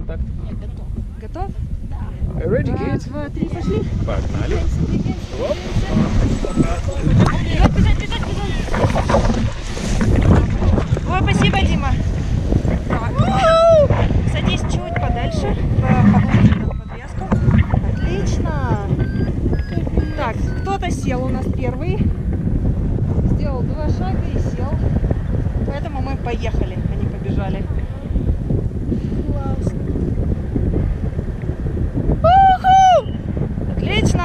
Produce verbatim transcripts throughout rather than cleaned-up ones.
контакт. Я готов. Готов? Да. Ready, Раз, kids? два, три, пошли. Погнали. Оп. Бежать, бежать, бежать, бежать. Ой, спасибо, Дима. Так. Садись чуть подальше, поглубже в подвеску. Отлично. Так, кто-то сел у нас первый. Сделал два шага и сел. Поэтому мы поехали, а не побежали. Классно. Уху! Отлично!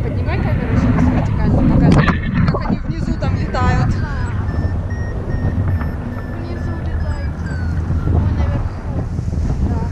Поднимай камеру еще раз вертикально, покажи, как они внизу там летают. Внизу летают. Ой, наверху. Да.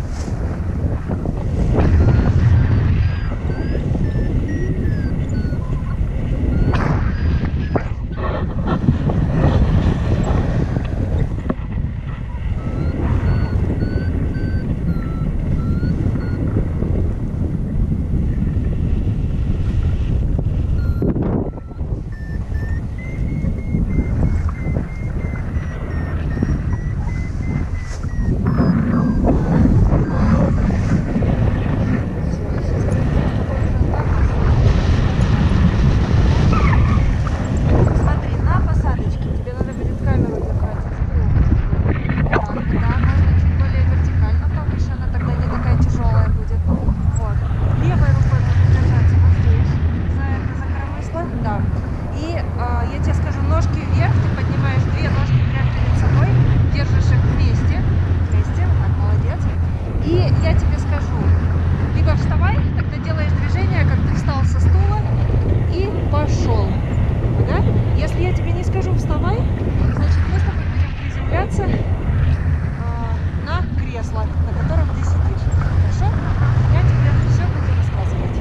Смотри, на посадочке тебе надо будет камеру держать. Так, да, можно чуть более вертикально повыше, она тогда не такая тяжелая будет. Вот. Левой рукой можно держаться вот здесь, за это, за коромысло. Да. И а, я тебе скажу, ножки вверх, ты поднимаешь две ножки прямо перед собой, держишь их вместе. Вместе, вот так, молодец. И я тебе скажу, либо вставай, тогда делаешь движение, как ты встал со стула и пошел. Да? Если я тебе не скажу вставай, значит мы с тобой будем приземляться э, на кресло, на котором ты сидишь. Хорошо? Я тебе все буду рассказывать.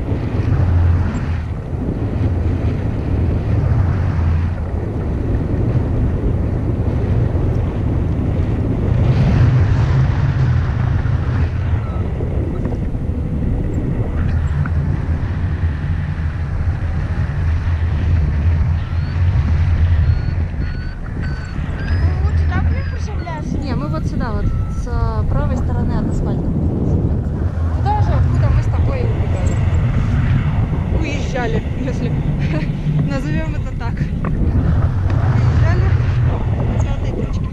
Лучше так не приземляться. Не, мы вот сюда вот, с э, правой стороны от асфальта. Туда же, откуда мы с тобой убегали. Уезжали, если назовем это так. Уезжали с этой точки.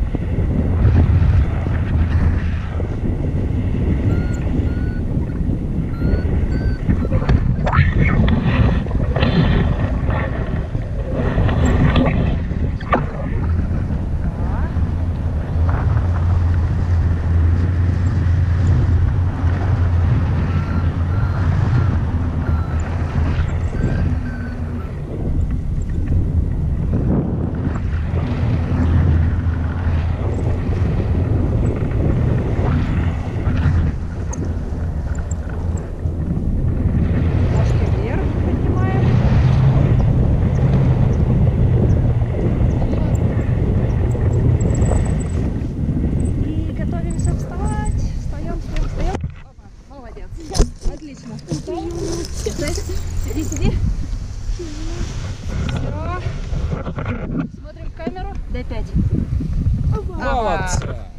Ножки вверх поднимаем. И готовимся вставать. Встаем, встаем, встаем. Опа, молодец. Отлично. Сиди, сиди. Все. Смотрим в камеру. Дай пять. Молодца.